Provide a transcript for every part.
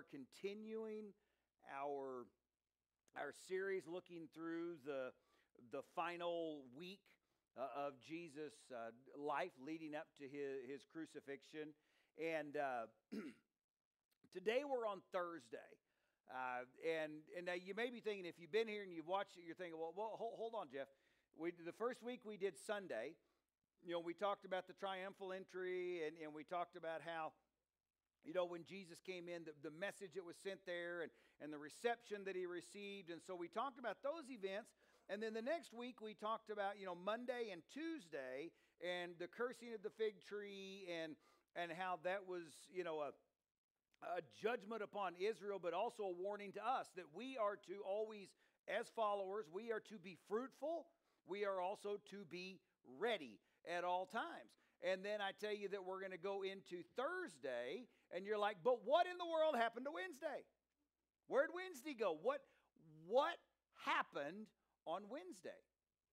are continuing our series looking through the final week of Jesus' life leading up to his crucifixion. And today we're on Thursday. And now you may be thinking, if you've been here and you've watched it, you're thinking, well hold on, Jeff. The first week we did Sunday. You know, we talked about the triumphal entry, and we talked about how, you know, when Jesus came in, the message that was sent there and the reception that he received. And so we talked about those events. And then the next week we talked about, you know, Monday and Tuesday and the cursing of the fig tree and how that was, you know, a judgment upon Israel, but also a warning to us that we are to always, as followers, we are to be fruitful. We are also to be ready at all times. And then I tell you that we're going to go into Thursday, and you're like, but what in the world happened to Wednesday? Where'd Wednesday go? What happened on Wednesday?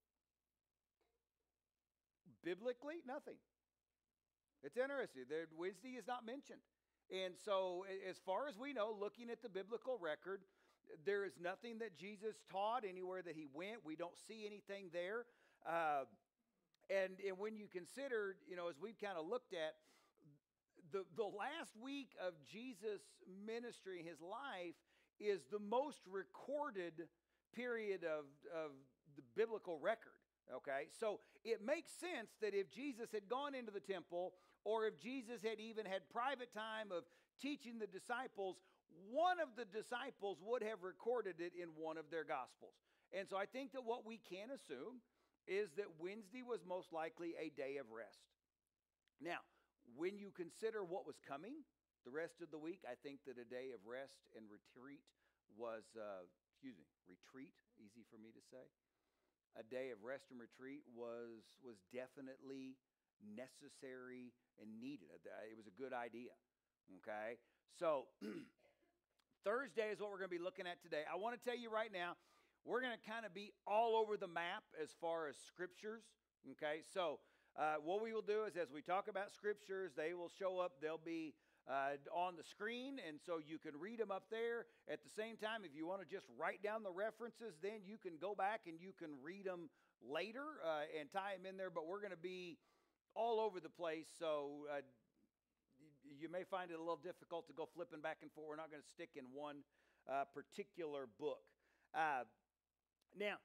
Biblically, nothing. It's interesting. Wednesday is not mentioned. And so as far as we know, looking at the biblical record, there is nothing that Jesus taught anywhere that he went. We don't see anything there. And when you consider, you know, as we've kind of looked at, the last week of Jesus' ministry, his life, is the most recorded period of the biblical record, okay? So it makes sense that if Jesus had gone into the temple, or if Jesus had even had private time of teaching the disciples, one of the disciples would have recorded it in one of their Gospels. And so I think that what we can assume is that Wednesday was most likely a day of rest. Now, when you consider what was coming the rest of the week, I think that a day of rest and retreat was, retreat, easy for me to say. A day of rest and retreat was definitely necessary and needed. It was a good idea, okay? So, Thursday is what we're going to be looking at today. I want to tell you right now, we're going to kind of be all over the map as far as scriptures, okay? So, what we will do is as we talk about scriptures, they will show up. They'll be on the screen, and so you can read them up there. At the same time, if you want to just write down the references, then you can go back and you can read them later and tie them in there. But we're going to be all over the place, so you may find it a little difficult to go flipping back and forth. We're not going to stick in one particular book. Now,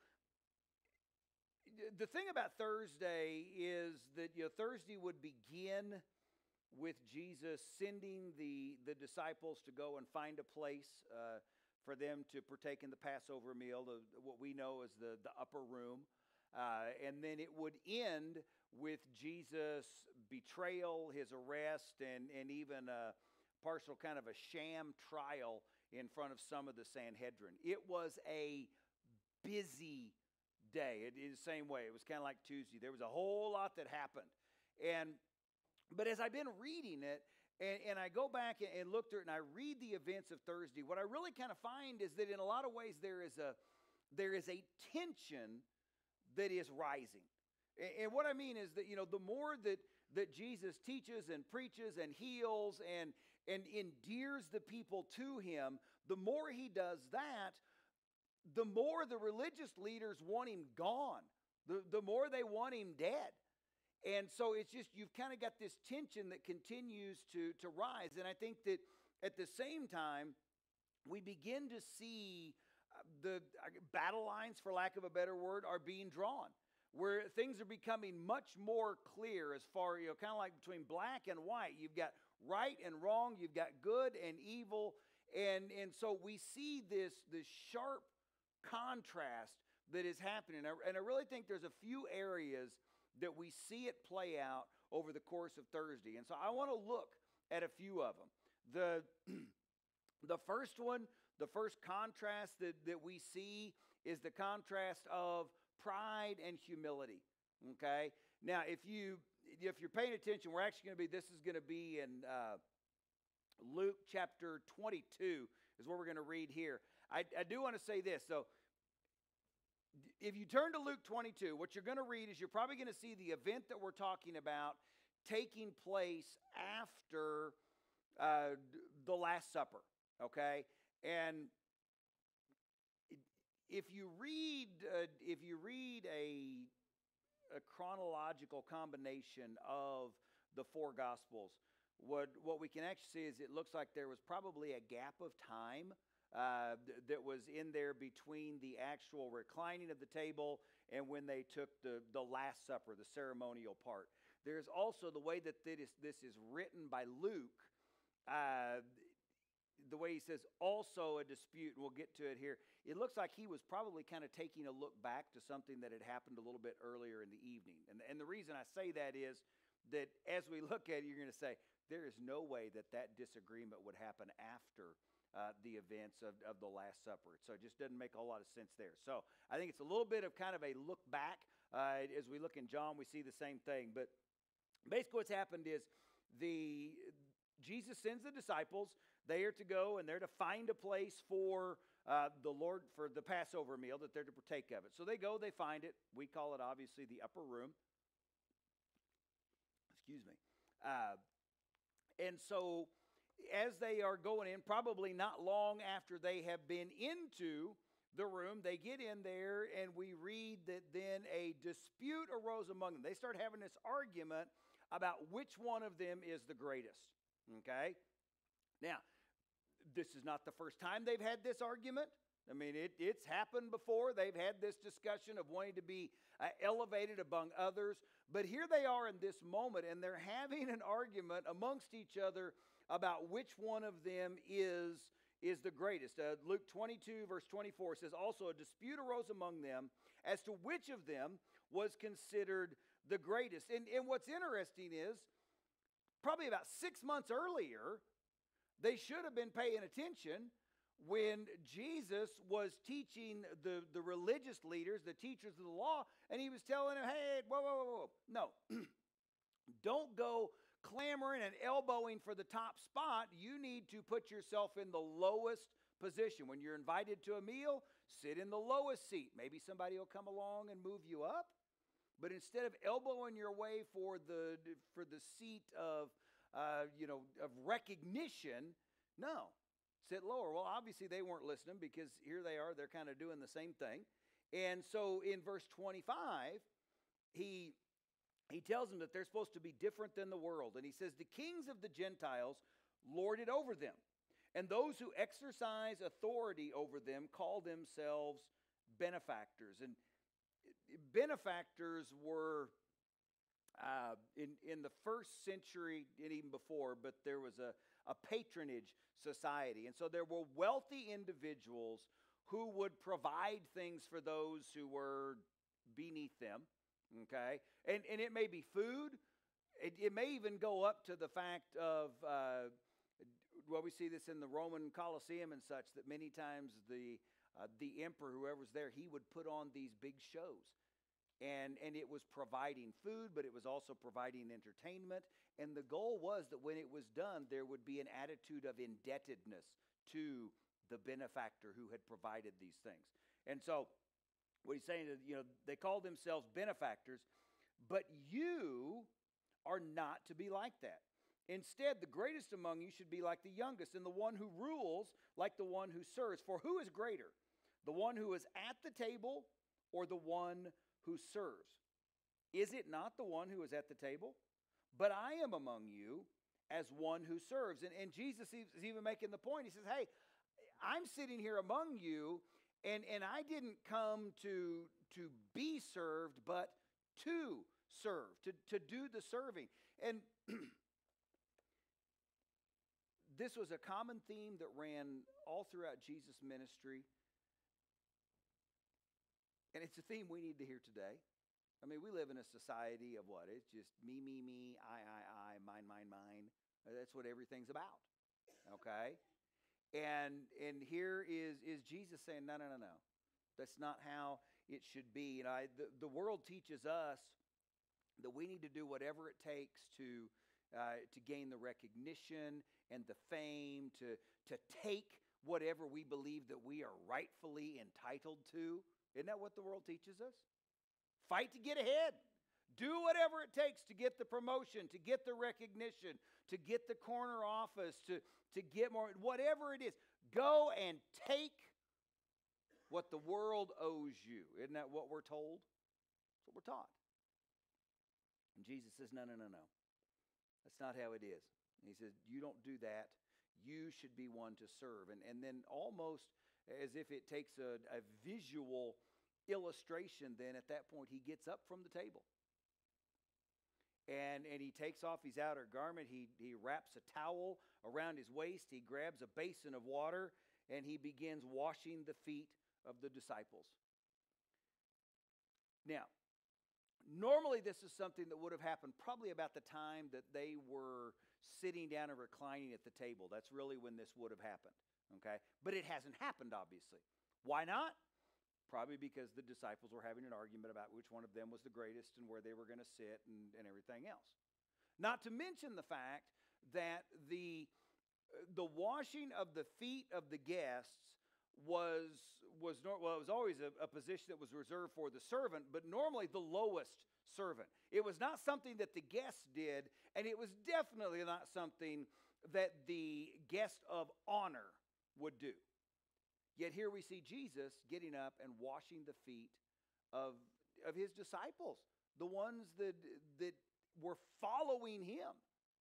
the thing about Thursday is that, you know, Thursday would begin with Jesus sending the disciples to go and find a place for them to partake in the Passover meal, what we know as the upper room. And then it would end with Jesus' betrayal, his arrest, and even a partial kind of a sham trial in front of some of the Sanhedrin. It was a busy day. It is the same way. It was kind of like Tuesday. There was a whole lot that happened. But as I've been reading it, and I go back and look through it, and I read the events of Thursday, what I really kind of find is that in a lot of ways there is a tension that is rising. And what I mean is that, you know, the more that Jesus teaches and preaches and heals and endears the people to him, the more he does that, the more the religious leaders want him gone, the more they want him dead. And so it's just, you've kind of got this tension that continues to rise. And I think that at the same time, we begin to see the battle lines, for lack of a better word, are being drawn, where things are becoming much more clear as far, you know, kind of like between black and white. You've got right and wrong, you've got good and evil. And so we see this sharp contrast that is happening. And I really think there's a few areas that we see it play out over the course of Thursday. And so I want to look at a few of them. The first one, the first contrast that we see is the contrast of pride and humility, okay? Now, if you're paying attention, this is going to be in Luke chapter 22 is what we're going to read here. I do want to say this. So if you turn to Luke 22, what you're going to read is you're probably going to see the event that we're talking about taking place after the Last Supper. Okay? And if you read a chronological combination of the four Gospels, what we can actually see is it looks like there was probably a gap of time that was in there between the actual reclining of the table and when they took the Last Supper, the ceremonial part. There's also the way that this is written by Luke, the way he says, also a dispute, and we'll get to it here. It looks like he was probably kind of taking a look back to something that had happened a little bit earlier in the evening. And the reason I say that is that as we look at it, you're going to say, there is no way that disagreement would happen after the events of the Last Supper. So it just doesn't make a whole lot of sense there. So I think it's a little bit of kind of a look back. As we look in John, we see the same thing. But basically what's happened is Jesus sends the disciples. They are to go and they're to find a place for the Lord, for the Passover meal, that they're to partake of it. So they go, they find it. We call it obviously the upper room. Excuse me. And so as they are going in, probably not long after they have been into the room, they get in there, and we read that then a dispute arose among them. They start having this argument about which one of them is the greatest. Okay? Now, this is not the first time they've had this argument. I mean, it's happened before. They've had this discussion of wanting to be elevated among others. But here they are in this moment, and they're having an argument amongst each other about which one of them is the greatest. Luke 22, verse 24 says, also a dispute arose among them as to which of them was considered the greatest. And what's interesting is, probably about 6 months earlier, they should have been paying attention when Jesus was teaching the religious leaders, the teachers of the law, and he was telling them, hey, whoa. No, don't go clamoring and elbowing for the top spot. You need to put yourself in the lowest position. When you're invited to a meal, sit in the lowest seat. Maybe somebody will come along and move you up. But instead of elbowing your way for the seat of recognition, no, sit lower. Well, obviously they weren't listening, because here they are, they're kind of doing the same thing. And so in verse 25, he tells them that they're supposed to be different than the world. And he says, the kings of the Gentiles lord it over them, and those who exercise authority over them call themselves benefactors. And benefactors were in the first century and even before, but there was a patronage society. And so there were wealthy individuals who would provide things for those who were beneath them. Okay? And it may be food. It may even go up to the fact of, we see this in the Roman Colosseum and such, that many times the emperor, whoever's there, he would put on these big shows. And it was providing food, but it was also providing entertainment. And the goal was that when it was done, there would be an attitude of indebtedness to the benefactor who had provided these things. And so what he's saying is, they call themselves benefactors, but you are not to be like that. Instead, the greatest among you should be like the youngest, and the one who rules like the one who serves. For who is greater, the one who is at the table or the one who serves? Is it not the one who is at the table? But I am among you as one who serves. And Jesus is even making the point. He says, hey, I'm sitting here among you, and I didn't come to be served, but to serve, to do the serving. And this was a common theme that ran all throughout Jesus' ministry. And it's a theme we need to hear today. I mean, we live in a society of what? It's just me, I, mine. That's what everything's about. Okay? And here is Jesus saying, no. That's not how it should be. The world teaches us that we need to do whatever it takes to gain the recognition and the fame, to take whatever we believe that we are rightfully entitled to. Isn't that what the world teaches us? Fight to get ahead. Do whatever it takes to get the promotion, to get the recognition, to get the corner office, to get more, whatever it is. Go and take what the world owes you. Isn't that what we're told? That's what we're taught. And Jesus says, no, no, no, no. That's not how it is. And he says, you don't do that. You should be one to serve. And then almost as if it takes a visual illustration, then at that point he gets up from the table. And he takes off his outer garment. He wraps a towel around his waist. He grabs a basin of water, and he begins washing the feet of the disciples. Now, normally this is something that would have happened probably about the time that they were sitting down and reclining at the table. That's really when this would have happened, okay? But it hasn't happened, obviously. Why not? Probably because the disciples were having an argument about which one of them was the greatest and where they were going to sit and everything else. Not to mention the fact that the washing of the feet of the guests was always a position that was reserved for the servant, but normally the lowest servant. It was not something that the guests did, and it was definitely not something that the guest of honor would do. Yet here we see Jesus getting up and washing the feet of his disciples, the ones that were following him.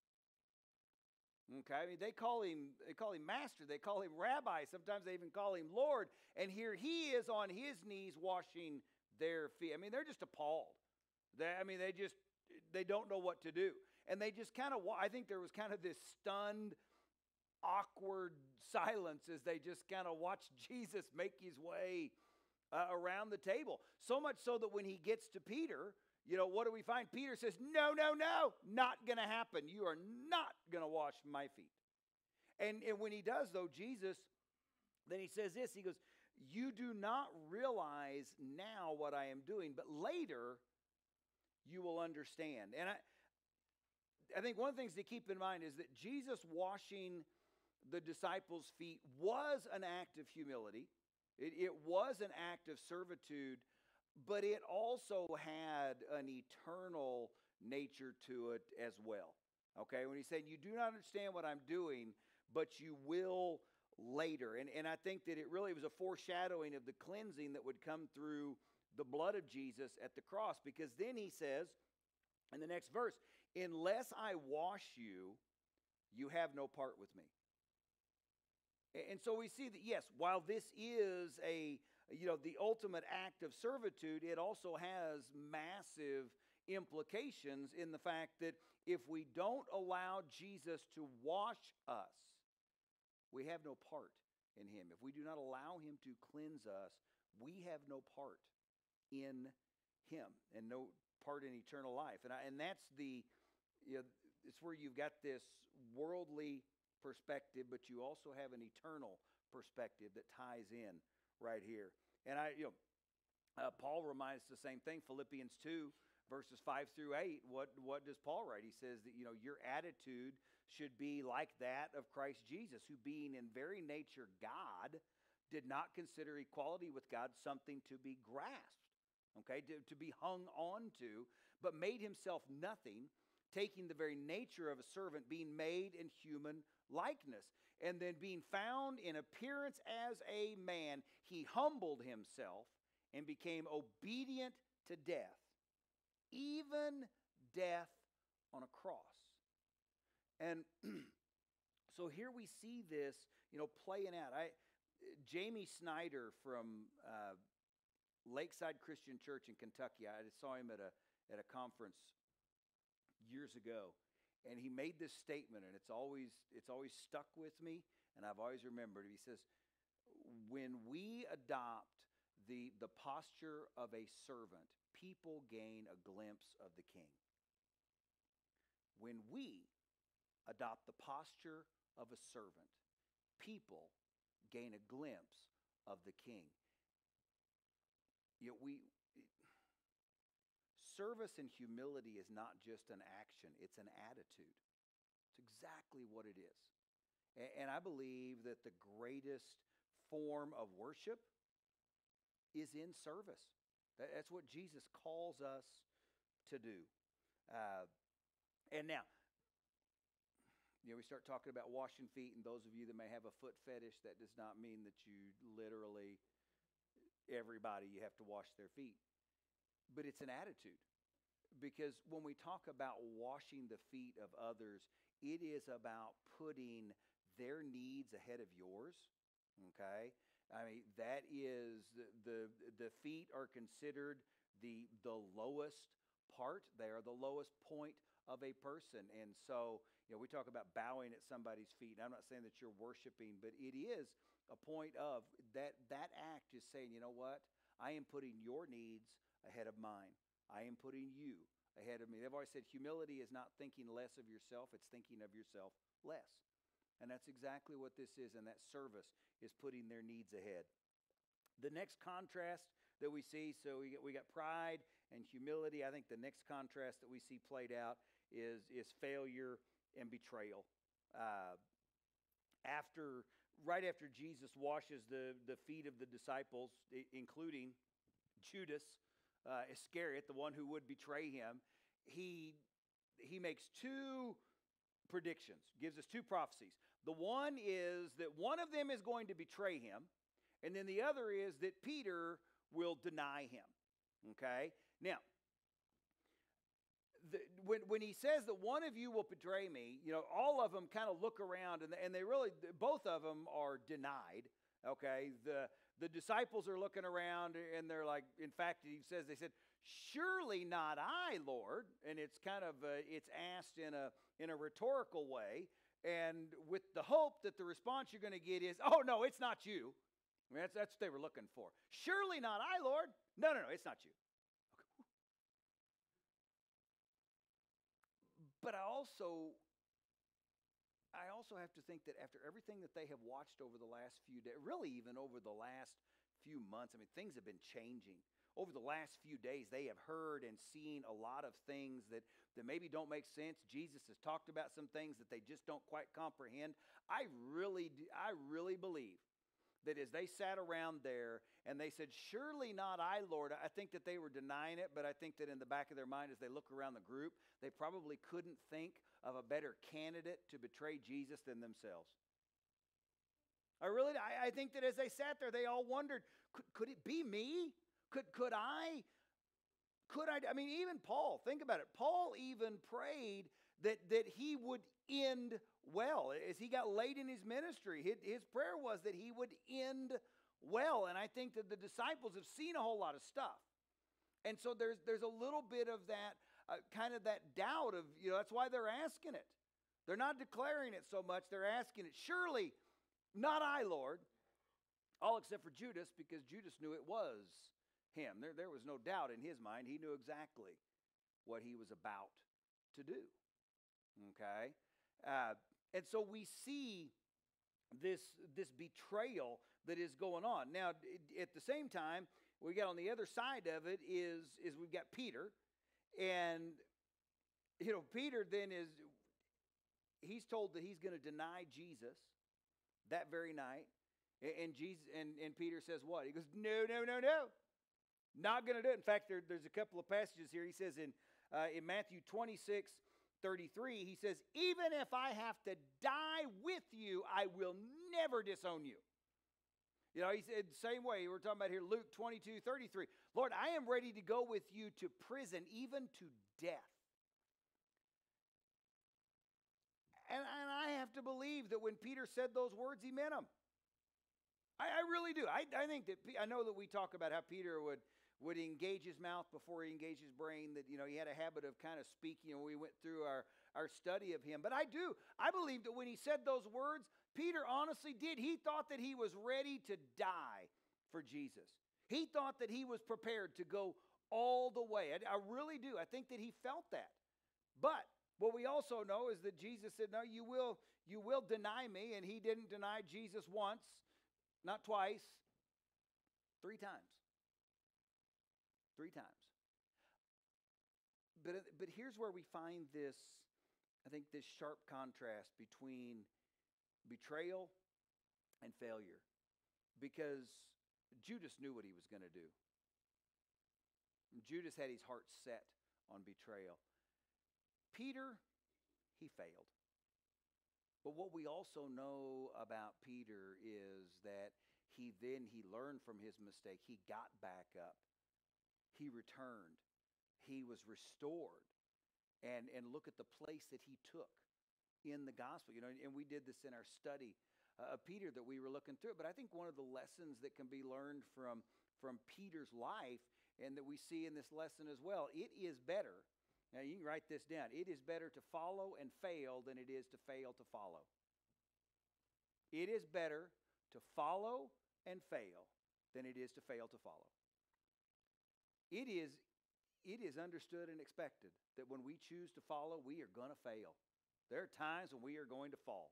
Okay, I mean, they call him master, they call him rabbi, sometimes they even call him Lord, and here he is on his knees washing their feet. I mean, they're just appalled. They don't know what to do. And they just kind of, I think there was kind of this stunned, awkward silence as they just kind of watched Jesus make his way around the table. So much so that when he gets to Peter, what do we find? Peter says, no, no, no, not going to happen. You are not going to wash my feet. And when he does, though, Jesus, then he says this. He goes, you do not realize now what I am doing, but later you will understand. And I think one of the things to keep in mind is that Jesus washing the disciples' feet was an act of humility. It was an act of servitude, but it also had an eternal nature to it as well. Okay, when he's saying, you do not understand what I'm doing, but you will later. And I think that it really was a foreshadowing of the cleansing that would come through the blood of Jesus at the cross, because then he says in the next verse, unless I wash you, you have no part with me. And so we see that, yes, while this is the ultimate act of servitude, it also has massive implications in the fact that if we don't allow Jesus to wash us, we have no part in him. If we do not allow him to cleanse us, we have no part in him and no part in eternal life. And that's it's where you've got this worldly perspective, but you also have an eternal perspective that ties in right here. And Paul reminds us the same thing. Philippians 2, verses 5 through 8. What does Paul write? He says that your attitude should be like that of Christ Jesus, who being in very nature God, did not consider equality with God something to be grasped, okay, to be hung on to, but made himself nothing, taking the very nature of a servant, being made in human likeness. And then being found in appearance as a man, he humbled himself and became obedient to death, even death on a cross. And so here we see this, playing out. Jamie Snyder from Lakeside Christian Church in Kentucky, I saw him at a conference years ago, and he made this statement, and it's always stuck with me, and I've always remembered it. He says, when we adopt the posture of a servant, people gain a glimpse of the king. When we adopt the posture of a servant, people gain a glimpse of the king. Service and humility is not just an action, it's an attitude. It's exactly what it is. And I believe that the greatest form of worship is in service. That's what Jesus calls us to do. And now, we start talking about washing feet, and those of you that may have a foot fetish, that does not mean that you literally, everybody, you have to wash their feet. But it's an attitude. Because when we talk about washing the feet of others, it is about putting their needs ahead of yours. Okay? I mean, that is, the feet are considered the lowest part. They are the lowest point of a person. And so, we talk about bowing at somebody's feet. And I'm not saying that you're worshiping, but it is a point of that act is saying, you know what? I am putting your needs ahead of mine. I am putting you ahead of me. They've always said humility is not thinking less of yourself, it's thinking of yourself less. And that's exactly what this is, and that service is putting their needs ahead. The next contrast that we see, so we got pride and humility. I think the next contrast that we see played out is failure and betrayal. Right after Jesus washes the feet of the disciples, including Judas Iscariot, the one who would betray him, he makes two predictions, gives us two prophecies. The one is that one of them is going to betray him, and then the other is that Peter will deny him. Okay? Now, when he says that one of you will betray me, all of them kind of look around, and they really, both of them are denied. Okay? The disciples are looking around, and they're like, in fact, they said, surely not I, Lord. And it's kind of, it's asked in a rhetorical way, and with the hope that the response you're going to get is, oh, no, it's not you. I mean, that's what they were looking for. Surely not I, Lord. No, it's not you. Okay. But I also have to think that after everything that they have watched over the last few days, really even over the last few months, I mean, things have been changing. Over the last few days, they have heard and seen a lot of things that maybe don't make sense. Jesus has talked about some things that they just don't quite comprehend. I really believe that as they sat around there and they said, surely not I, Lord, I think that they were denying it, but I think that in the back of their mind as they look around the group, they probably couldn't think of a better candidate to betray Jesus than themselves. I think that as they sat there, they all wondered, could it be me? Could I? I mean, even Paul, think about it. Paul even prayed that he would end well. As he got late in his ministry, his prayer was that he would end well. And I think that the disciples have seen a whole lot of stuff. And so there's a little bit of that, kind of that doubt of, that's why they're asking it. They're not declaring it so much. They're asking it, surely not I, Lord. All except for Judas, because Judas knew it was him. There was no doubt in his mind. He knew exactly what he was about to do. Okay? And so we see this betrayal that is going on. Now, at the same time, we got on the other side of it is we've got Peter. And, Peter then he's told that he's going to deny Jesus that very night. And Peter says what? He goes, no. Not going to do it. In fact, there's a couple of passages here. He says in Matthew 26:33, he says, even if I have to die with you, I will never disown you. He said the same way. We're talking about here Luke 22:33. Lord, I am ready to go with you to prison, even to death. And I have to believe that when Peter said those words, he meant them. I really do. I think that, I know that we talk about how Peter would engage his mouth before he engaged his brain, that, he had a habit of kind of speaking. We went through our study of him. But I believe that when he said those words, Peter honestly did. He thought that he was ready to die for Jesus. He thought that he was prepared to go all the way. I really do. I think that he felt that. But what we also know is that Jesus said, no, you will deny me. And he didn't deny Jesus once, not twice, 3 times. 3 times. But here's where we find this, I think, this sharp contrast between betrayal and failure. Because Judas knew what he was going to do. Judas had his heart set on betrayal. Peter, he failed. But what we also know about Peter is that he learned from his mistake. He got back up. He returned. He was restored. And look at the place that he took in the gospel. And we did this in our study of Peter that we were looking through. But I think one of the lessons that can be learned from Peter's life, and that we see in this lesson as well, it is better. Now, you can write this down. It is better to follow and fail than it is to fail to follow. It is better to follow and fail than it is to fail to follow. It is understood and expected that when we choose to follow, we are going to fail. There are times when we are going to fall.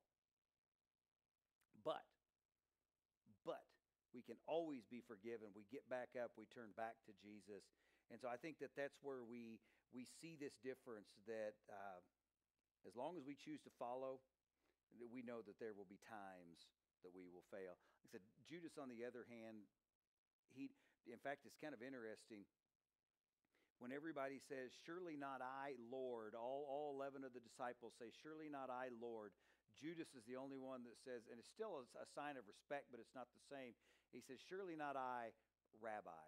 But we can always be forgiven. We get back up. We turn back to Jesus. And so I think that that's where we see this difference, that as long as we choose to follow, we know that there will be times that we will fail. Like I said, Judas, on the other hand, in fact, it's kind of interesting. When everybody says, "Surely not I, Lord," all 11 of the disciples say, "Surely not I, Lord." Judas is the only one that says, and it's still a sign of respect, but it's not the same. He says, "Surely not I, Rabbi."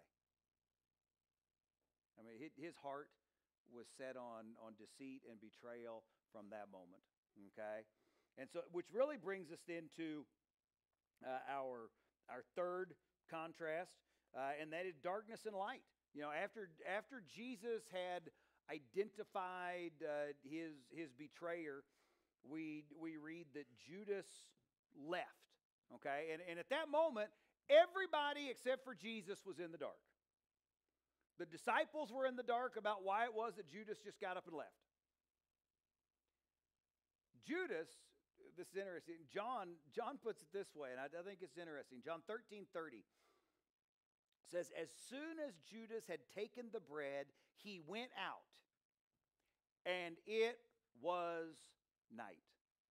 I mean, his heart was set on deceit and betrayal from that moment, okay? And so, which really brings us into our third contrast, and that is darkness and light. After Jesus had identified his betrayer, we read that Judas left, okay? And at that moment, everybody except for Jesus was in the dark. The disciples were in the dark about why it was that Judas just got up and left. Judas, this is interesting. John puts it this way, and I think it's interesting. John 13:30 says, "As soon as Judas had taken the bread, he went out, and it was night."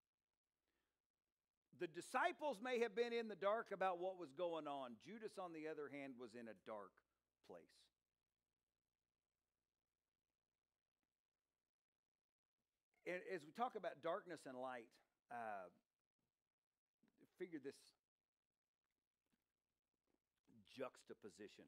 The disciples may have been in the dark about what was going on. Judas, on the other hand, was in a dark place. And as we talk about darkness and light, figure this juxtaposition.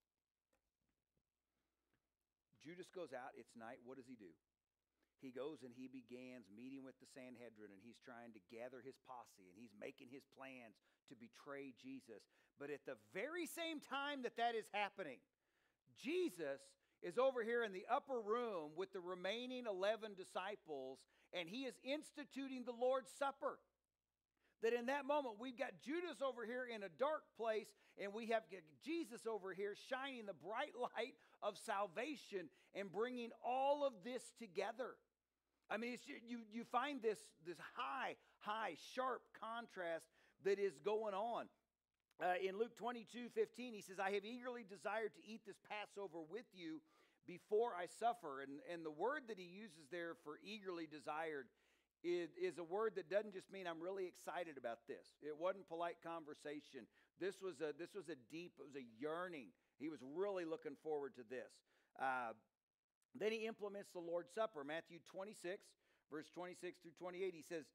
Judas goes out, it's night. What does he do? He goes and he begins meeting with the Sanhedrin, and he's trying to gather his posse, and he's making his plans to betray Jesus. But at the very same time that is happening, Jesus is over here in the upper room with the remaining 11 disciples, and he is instituting the Lord's Supper. That in that moment, we've got Judas over here in a dark place, and we have Jesus over here shining the bright light of salvation and bringing all of this together. I mean, you find this high, sharp contrast that is going on. In Luke 22:15, he says, "I have eagerly desired to eat this Passover with you before I suffer." And the word that he uses there for eagerly desired is a word that doesn't just mean I'm really excited about this. It wasn't polite conversation. This was a deep, it was a yearning. He was really looking forward to this. Then he implements the Lord's Supper. Matthew 26, verse 26 through 28, he says,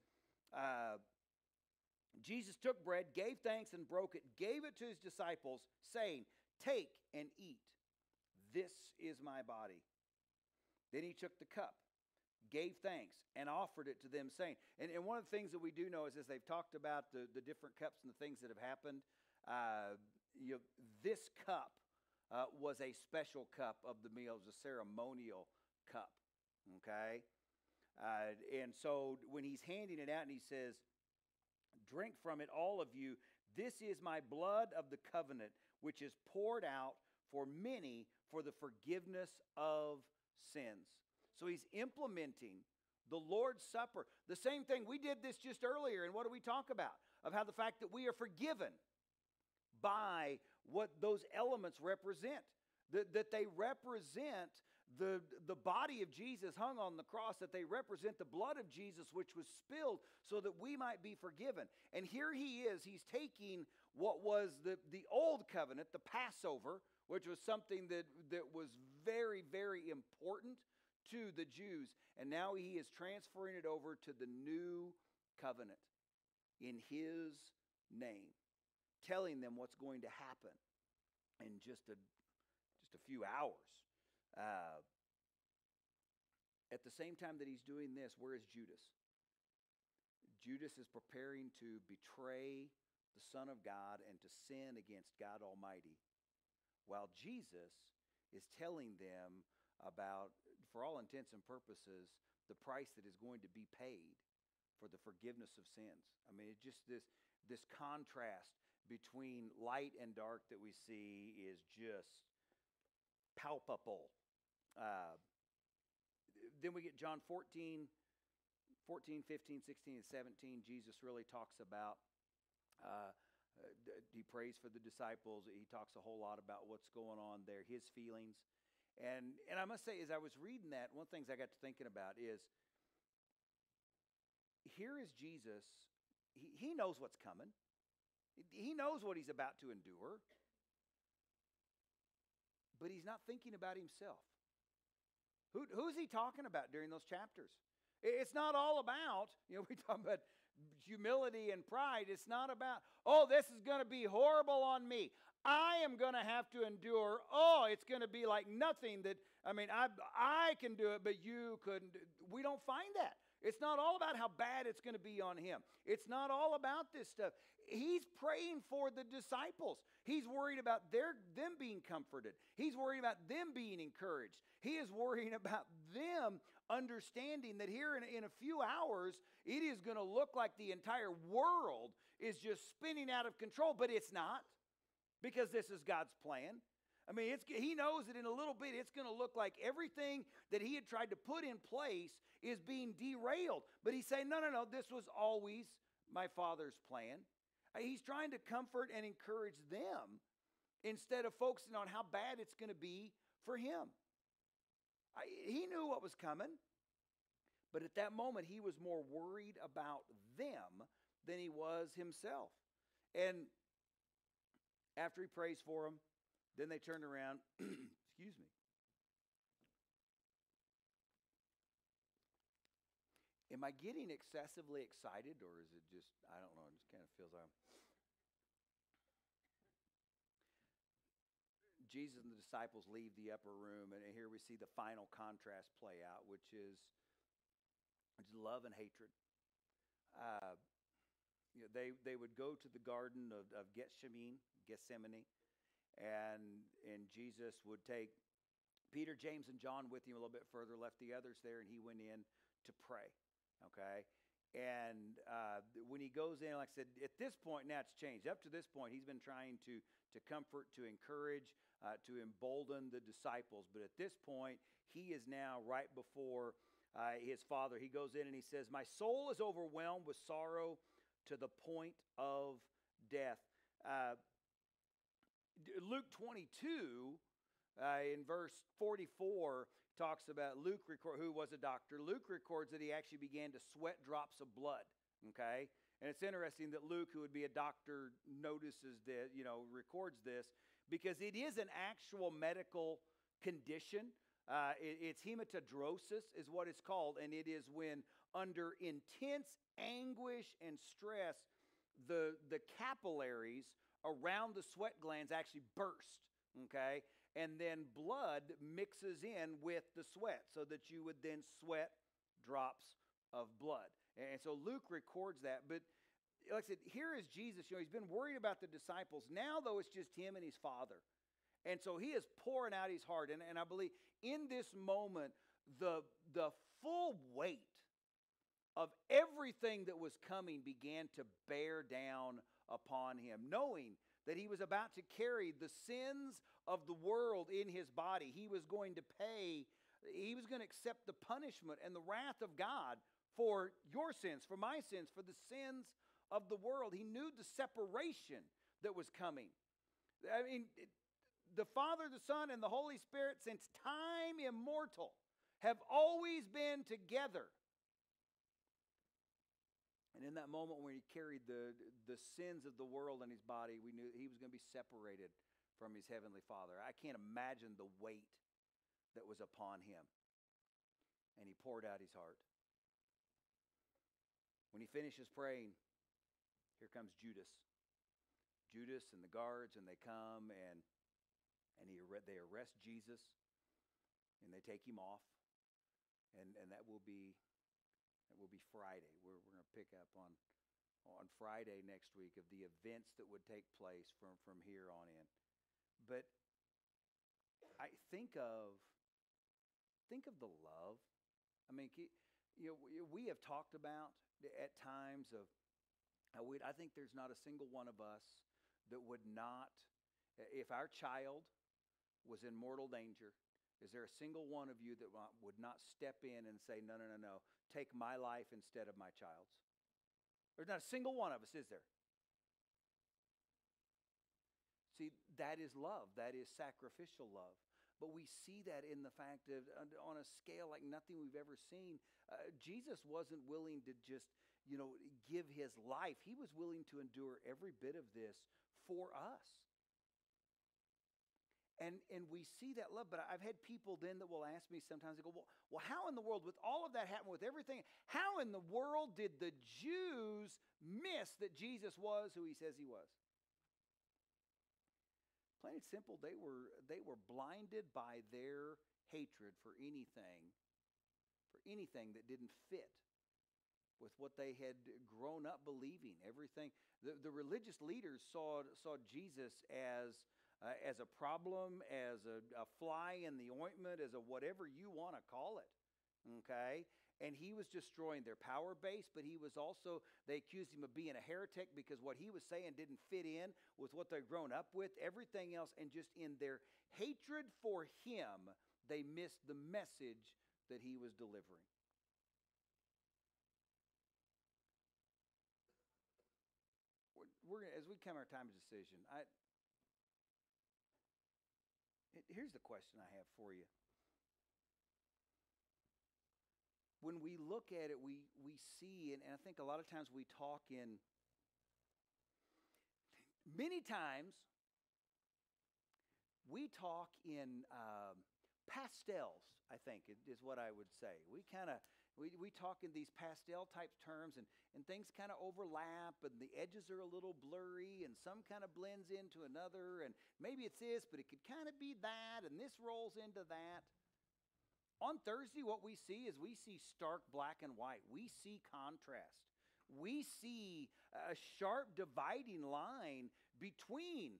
Jesus took bread, gave thanks, and broke it, gave it to his disciples, saying, "Take and eat. This is my body." Then he took the cup, gave thanks, and offered it to them, saying, and one of the things that we do know is as they've talked about the different cups and the things that have happened, this cup was a special cup of the meal. It was a ceremonial cup, okay? And so when he's handing it out and he says, "Drink from it, all of you. This is my blood of the covenant, which is poured out for many for the forgiveness of sins." So he's implementing the Lord's Supper. The same thing, we did this just earlier, and what do we talk about? Of how the fact that we are forgiven by what those elements represent. That they represent the body of Jesus hung on the cross, that they represent the blood of Jesus which was spilled so that we might be forgiven. And here he is, he's taking what was the old covenant, the Passover, which was something that was very, very important to the Jews, and now he is transferring it over to the new covenant in his name, telling them what's going to happen in just a few hours. At the same time that he's doing this, where is Judas? Judas is preparing to betray the Son of God and to sin against God Almighty, while Jesus is telling them about, for all intents and purposes, the price that is going to be paid for the forgiveness of sins. I mean, it's just this contrast between light and dark that we see is just palpable. Then we get John 14, 15, 16, and 17. Jesus really talks about, he prays for the disciples. He talks a whole lot about what's going on there, his feelings. And I must say, as I was reading that, one of the things I got to thinking about is, here is Jesus. He knows what's coming. He knows what he's about to endure. But he's not thinking about himself. Who's he talking about during those chapters? It's not all about, we talk about humility and pride. It's not about, oh, this is going to be horrible on me. I am going to have to endure. Oh, it's going to be like nothing that, I can do it, but you couldn't. We don't find that. It's not all about how bad it's going to be on him. It's not all about this stuff. He's praying for the disciples. He's worried about them being comforted. He's worried about them being encouraged. He is worrying about them understanding that here in a few hours, it is going to look like the entire world is just spinning out of control, but it's not, because this is God's plan. He knows that in a little bit it's going to look like everything that he had tried to put in place is being derailed. But he's saying, no, this was always my Father's plan. He's trying to comfort and encourage them instead of focusing on how bad it's going to be for him. He knew what was coming, but at that moment he was more worried about them than he was himself. And after he prays for them, then they turned around. Excuse me. Am I getting excessively excited, or is it just, I don't know, it just kind of feels like Jesus and the disciples leave the upper room, and here we see the final contrast play out, which is love and hatred. They would go to the garden of Gethsemane, and Jesus would take Peter, James, and John with him a little bit further, left the others there, and he went in to pray. Okay? And when he goes in, like I said, at this point, now it's changed. Up to this point, he's been trying to comfort, to encourage, to embolden the disciples. But at this point, he is now right before his Father. He goes in and he says, "My soul is overwhelmed with sorrow to the point of death." Luke 22, in verse 44, talks about Luke, who was a doctor. Luke records that he actually began to sweat drops of blood, okay? And it's interesting that Luke, who would be a doctor, notices this, records this, because it is an actual medical condition. It's hematidrosis is what it's called, and it is when under intense anguish and stress, the capillaries around the sweat glands actually burst, okay? And then blood mixes in with the sweat so that you would then sweat drops of blood. And so Luke records that. But like I said, here is Jesus. He's been worried about the disciples. Now, though, it's just him and his Father. And so he is pouring out his heart. And I believe in this moment, the full weight of everything that was coming began to bear down upon him, knowing that he was about to carry the sins of the world in his body. He was going to accept the punishment and the wrath of God for your sins, for my sins, for the sins of the world. He knew the separation that was coming. The Father, the Son, and the Holy Spirit, since time immortal, have always been together. And in that moment when he carried the sins of the world in his body, we knew he was going to be separated from his heavenly Father. I can't imagine the weight that was upon him. And he poured out his heart. When he he finishes praying, here comes Judas. Judas and the guards, and they come and they arrest Jesus, and they take him off, and that will be Friday. We're going to pick up on Friday next week of the events that would take place from here on in. But I think of the love. I mean, we have talked about at times of I think there's not a single one of us that would not, if our child was in mortal danger, is there a single one of you that would not step in and say, no, take my life instead of my child's? There's not a single one of us, is there? See, that is love. That is sacrificial love. But we see that in the fact that on a scale like nothing we've ever seen, Jesus wasn't willing to just, give his life. He was willing to endure every bit of this for us. And we see that love, but I've had people then that will ask me sometimes, they go, well, how in the world, with all of that happened, with everything, how in the world did the Jews miss that Jesus was who he says he was? Plain and simple, they were blinded by their hatred for anything that didn't fit with what they had grown up believing. Everything, the religious leaders saw Jesus as a problem, as a fly in the ointment, as a whatever you want to call it, okay? And he was destroying their power base, but he was also, they accused him of being a heretic because what he was saying didn't fit in with what they'd grown up with, everything else, and just in their hatred for him, they missed the message that he was delivering. As we come our time of decision, here's the question I have for you. When we look at it, we see, and I think a lot of times we talk in, many times, we talk in pastels, I think, is what I would say. We talk in these pastel type terms, and things kind of overlap, and the edges are a little blurry, and some kind of blends into another, and maybe it's this, but it could kind of be that, and this rolls into that. On Thursday, what we see is stark black and white. We see contrast. We see a sharp dividing line between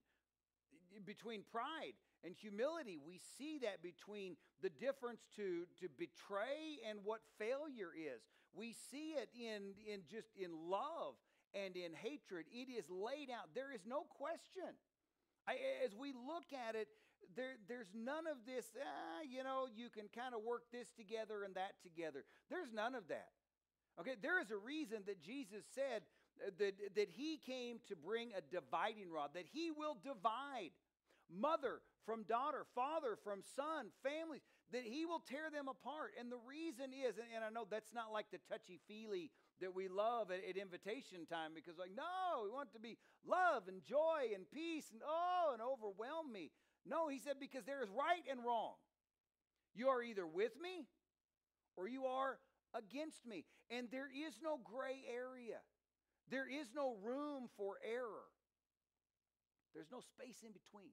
pride and humility. We see that between the difference to betray and what failure is. We see it in love and in hatred. It is laid out. There is no question. As we look at it, there's none of this, you can kind of work this together and that together. There's none of that. Okay, there is a reason that Jesus said that he came to bring a dividing rod, that he will divide mother from daughter, father from son, families, that he will tear them apart. And the reason is, and I know that's not like the touchy-feely that we love at invitation time, because no, we want it to be love and joy and peace and overwhelm me. No, he said, because there is right and wrong. You are either with me or you are against me. And there is no gray area. There is no room for error. There's no space in between.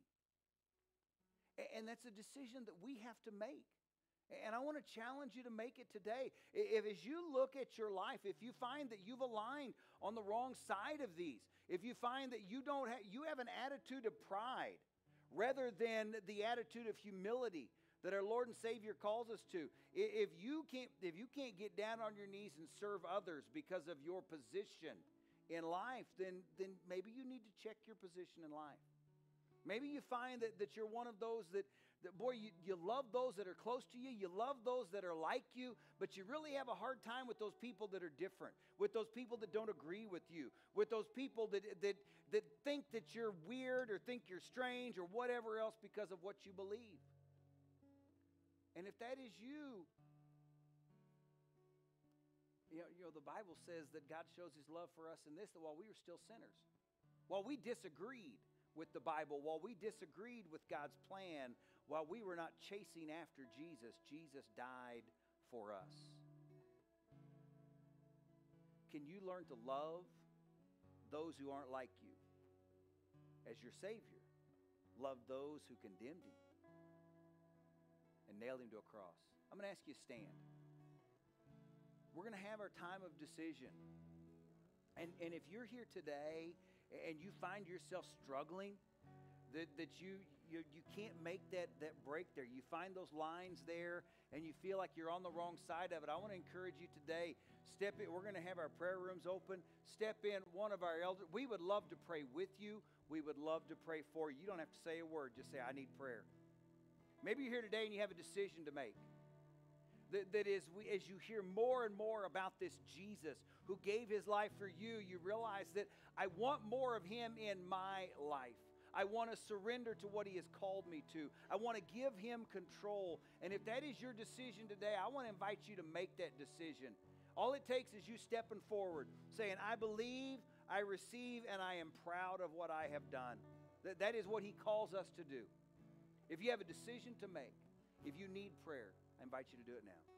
And that's a decision that we have to make. And I want to challenge you to make it today. If as you look at your life, if you find that you've aligned on the wrong side of these, if you find that you have an attitude of pride rather than the attitude of humility that our Lord and Savior calls us to, if you can't get down on your knees and serve others because of your position in life, then maybe you need to check your position in life. Maybe you find that you're one of those that you love those that are close to you, you love those that are like you, but you really have a hard time with those people that are different, with those people that don't agree with you, with those people that think that you're weird or think you're strange or whatever else because of what you believe. And if that is you, the Bible says that God shows his love for us in this, that while we were still sinners, while we disagreed with the Bible, while we disagreed with God's plan, while we were not chasing after Jesus, Jesus died for us. can you learn to love those who aren't like you as your Savior loved those who condemned him and nailed him to a cross? I'm going to ask you to stand. We're going to have our time of decision. And if you're here today and you find yourself struggling, that you can't make that break there. You find those lines there and you feel like you're on the wrong side of it. I want to encourage you today, step in. We're going to have our prayer rooms open. Step in, one of our elders. We would love to pray with you. We would love to pray for you. You don't have to say a word. Just say, I need prayer. Maybe you're here today and you have a decision to make. That is, as you hear more and more about this Jesus who gave his life for you, you realize that I want more of him in my life. I want to surrender to what he has called me to. I want to give him control. And if that is your decision today, I want to invite you to make that decision. All it takes is you stepping forward, saying, I believe, I receive, and I am proud of what I have done. That is what he calls us to do. If you have a decision to make, if you need prayer, I invite you to do it now.